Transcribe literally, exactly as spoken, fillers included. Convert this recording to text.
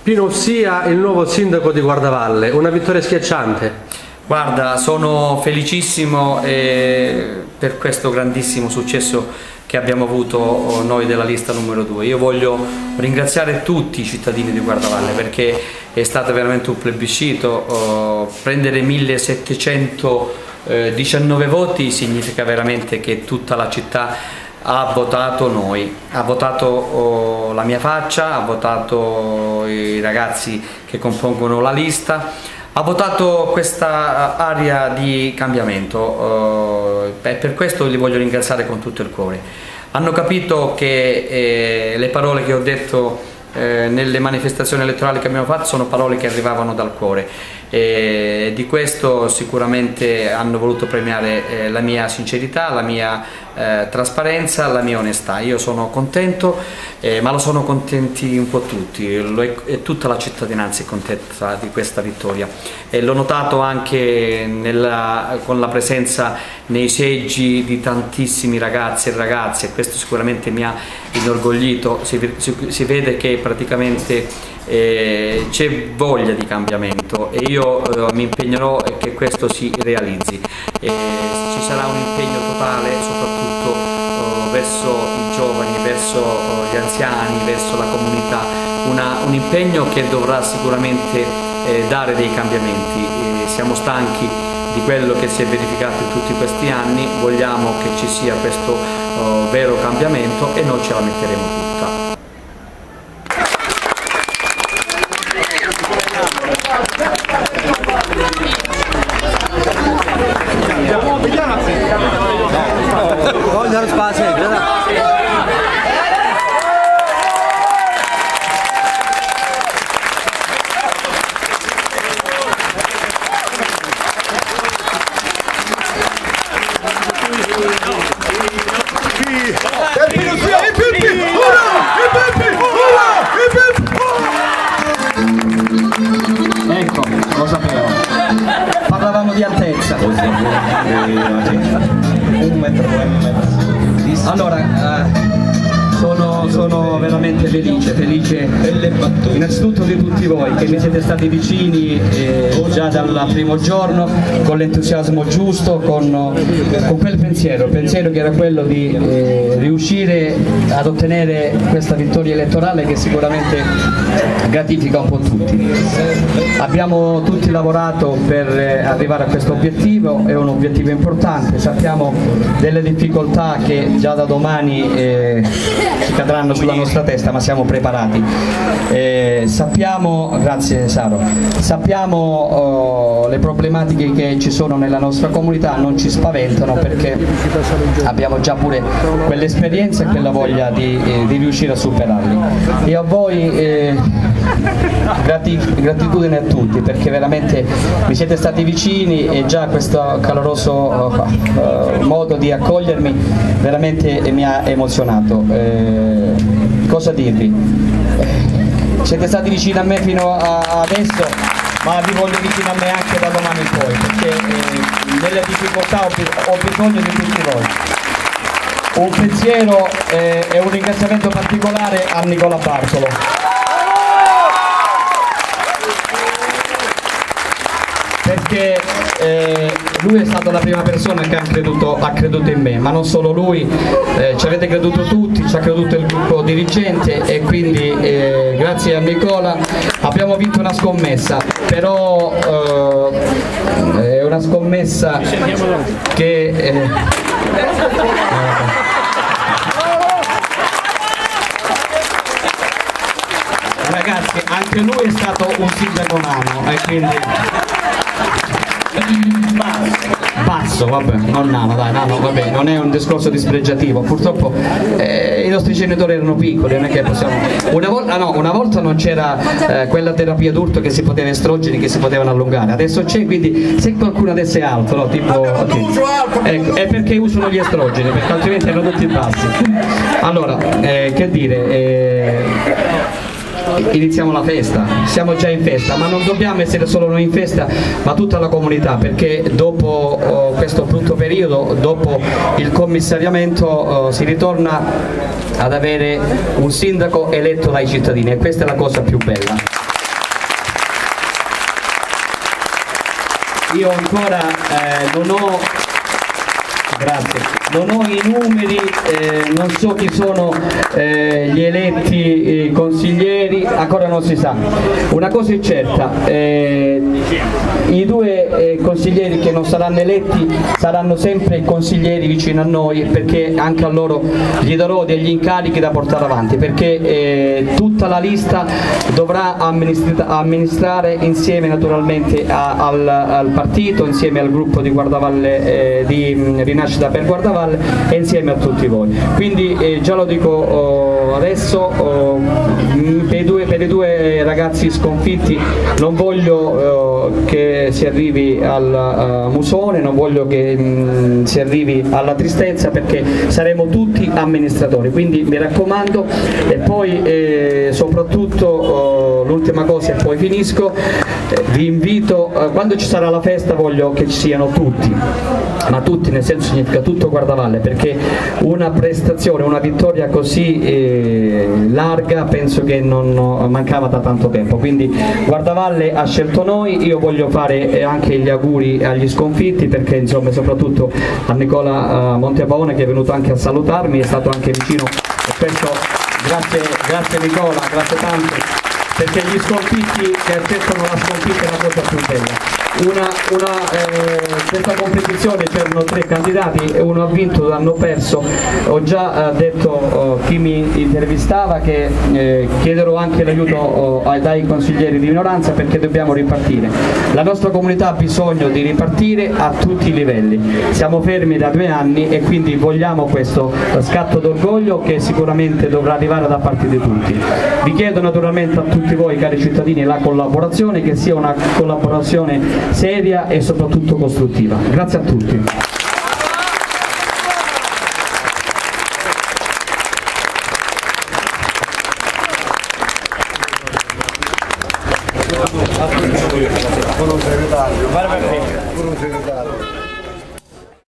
Pino Ussia, il nuovo sindaco di Guardavalle, una vittoria schiacciante. Guarda, sono felicissimo eh, per questo grandissimo successo che abbiamo avuto noi della lista numero due. Io voglio ringraziare tutti i cittadini di Guardavalle perché è stato veramente un plebiscito. Oh, prendere millesettecentodiciannove voti significa veramente che tutta la città ha votato noi, ha votato oh, la mia faccia, ha votato i ragazzi che compongono la lista, ha votato questa area di cambiamento eh, e per questo li voglio ringraziare con tutto il cuore. Hanno capito che eh, le parole che ho detto eh, nelle manifestazioni elettorali che abbiamo fatto sono parole che arrivavano dal cuore e di questo sicuramente hanno voluto premiare eh, la mia sincerità, la mia eh, trasparenza, la mia onestà. Io sono contento, eh, ma lo sono contenti un po' tutti, lo è, è tutta la cittadinanza è contenta di questa vittoria e l'ho notato anche nella, con la presenza nei seggi di tantissimi ragazzi e ragazze e questo sicuramente mi ha inorgoglito. Si, si, si vede che praticamente Eh, c'è voglia di cambiamento e io eh, mi impegnerò che questo si realizzi. Eh, ci sarà un impegno totale soprattutto eh, verso i giovani, verso eh, gli anziani, verso la comunità, Una, un impegno che dovrà sicuramente eh, dare dei cambiamenti. Eh, siamo stanchi di quello che si è verificato in tutti questi anni, vogliamo che ci sia questo eh, vero cambiamento e noi ce la metteremo tutta. Voglio spazio, ecco, lo sapevo. Parlavamo di altezza. Un metro e mezzo. Allora, eh, sono, sono veramente felice, felice innanzitutto di tutti voi che mi siete stati vicini eh, già dal primo giorno, con l'entusiasmo giusto, con, con quel pensiero, il pensiero che era quello di eh, riuscire ad ottenere questa vittoria elettorale che sicuramente gratifica un po' tutti. Abbiamo tutti lavorato per eh, arrivare a questo obiettivo, è un obiettivo importante, sappiamo delle difficoltà che già da domani eh, ci cadranno sulla nostra testa, ma siamo preparati. Eh, sappiamo, grazie Saro, sappiamo oh, le problematiche che ci sono nella nostra comunità, non ci spaventano perché abbiamo già pure quell'esperienza e quella voglia di, eh, di riuscire a superarli. E a voi eh, grati, gratitudine a tutti perché veramente mi siete stati vicini e già questo caloroso uh, uh, modo di accogliermi veramente mi ha emozionato. Eh, cosa dirvi? Eh, siete stati vicini a me fino a adesso, ma vi voglio vicino a me anche da domani in poi perché eh, nelle difficoltà ho, ho bisogno di tutti voi. Un pensiero eh, e un ringraziamento particolare a Nicola Bartolo. Perché eh, lui è stata la prima persona che ha creduto, ha creduto in me, ma non solo lui, eh, ci avete creduto tutti, ci ha creduto il gruppo dirigente e quindi eh, grazie a Nicola abbiamo vinto una scommessa, però eh, è una scommessa che... Eh, ragazzi, anche lui è stato un sindaco nano e quindi... Basso, vabbè, non nano, dai, nano, vabbè, non è un discorso dispregiativo, purtroppo eh, i nostri genitori erano piccoli, non è che possiamo... Una volta, ah no, una volta non c'era eh, quella terapia d'urto che si poteva estrogeni, che si potevano allungare, adesso c'è, quindi se qualcuno adesso è alto, no, tipo... Okay. Ecco, è perché usano gli estrogeni, perché altrimenti erano tutti bassi. Allora, eh, che dire... Eh, iniziamo la festa, siamo già in festa, ma non dobbiamo essere solo noi in festa, ma tutta la comunità, perché dopo oh, questo brutto periodo, dopo il commissariamento, oh, si ritorna ad avere un sindaco eletto dai cittadini e questa è la cosa più bella. io ancora eh, non ho Grazie. Non ho i numeri, eh, non so chi sono eh, gli eletti eh, consiglieri, ancora non si sa. Una cosa è certa, eh, i due eh, consiglieri che non saranno eletti saranno sempre consiglieri vicino a noi, perché anche a loro gli darò degli incarichi da portare avanti, perché eh, tutta la lista dovrà amministra amministrare insieme naturalmente a, al, al partito, insieme al gruppo di Guardavalle, eh, di mh, Rinascita per Guardavalle e insieme a tutti voi. Quindi eh, già lo dico oh, adesso, oh, per, i due, per i due ragazzi sconfitti non voglio oh, che si arrivi al uh, musone, non voglio che mh, si arrivi alla tristezza, perché saremo tutti amministratori, quindi mi raccomando. E poi eh, soprattutto oh, l'ultima cosa e poi finisco, eh, vi invito, eh, quando ci sarà la festa voglio che ci siano tutti, ma tutti nel senso significa tutto Guardavalle, perché una prestazione, una vittoria così eh, larga penso che non mancava da tanto tempo, quindi Guardavalle ha scelto noi. Io voglio fare anche gli auguri agli sconfitti, perché insomma soprattutto a Nicola uh, Montepaone, che è venuto anche a salutarmi, è stato anche vicino, e questo grazie, grazie Nicola, grazie tanto, perché gli sconfitti che accettano la sconfitta è la cosa più bella. Una, una, eh, questa competizione c'erano tre candidati, uno ha vinto, due hanno perso. Ho già eh, detto oh, chi mi intervistava che eh, chiederò anche l'aiuto oh, dai consiglieri di minoranza, perché dobbiamo ripartire. La nostra comunità ha bisogno di ripartire a tutti i livelli. Siamo fermi da due anni e quindi vogliamo questo scatto d'orgoglio che sicuramente dovrà arrivare da parte di tutti. Vi chiedo naturalmente a tutti voi, cari cittadini, la collaborazione, che sia una collaborazione seria e soprattutto costruttiva. Grazie a tutti. Con un segretario,